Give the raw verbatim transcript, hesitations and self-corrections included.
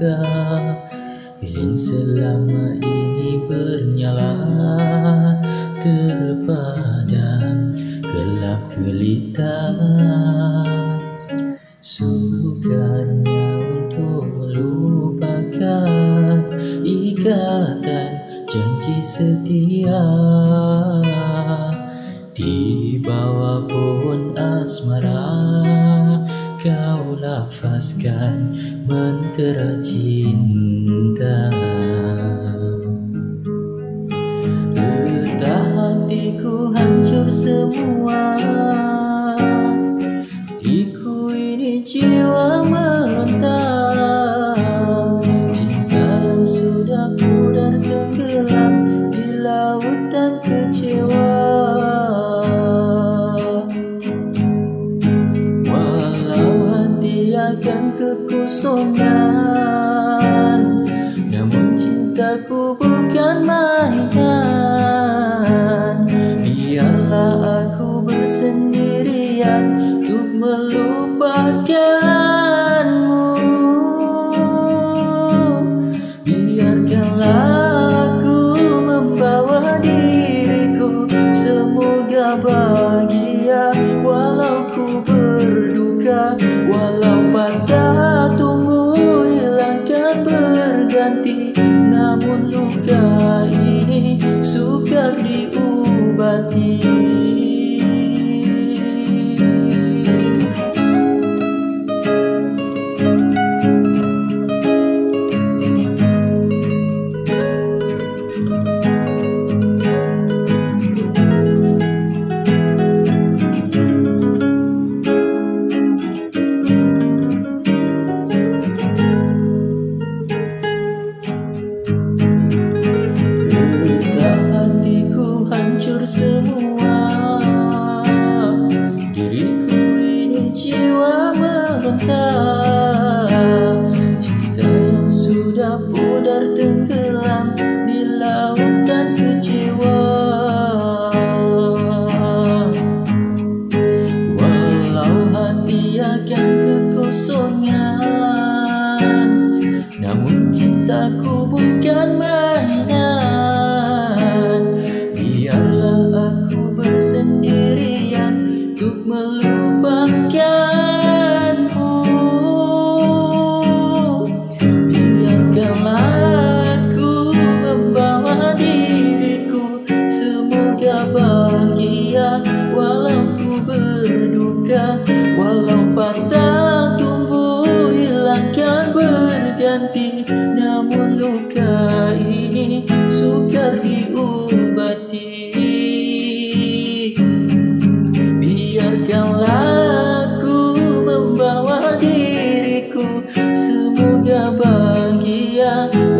luka. Lilin selama ini bernyala, terpadam gelap gelita. Sukarnya untuk melupakan ikatan janji setia. Di bawah pohon asmara kau lafazkan mantra cinta. Betah hatiku hancur semua, iku ini jiwa meronta. Cinta yang sudah pudar tenggelam di lautan kecewa. Akan kekosongan, namun cintaku bukan mainan. Biarlah aku bersendirian untuk melupakanmu. Biarkanlah aku membawa diriku, semoga bahagia walau ku berduka. Walau patah tumbuh hilang kan berganti, namun luka ini sukar diobati. Semua diriku ini jiwa meronta. Cinta yang sudah pudar tenggelam di lautan kecewa. Walau hati akan kekosongan, namun cintaku bukan mainan. Biarlah aku bersendirian untuk melupakanmu. Biarkanlah aku membawa diriku, semoga bahagia walau ku berduka. Walau patah tumbuh hilang kan berganti, namun luka ini sukar diobati. Biarkanlah aku membawa diriku, semoga bahagia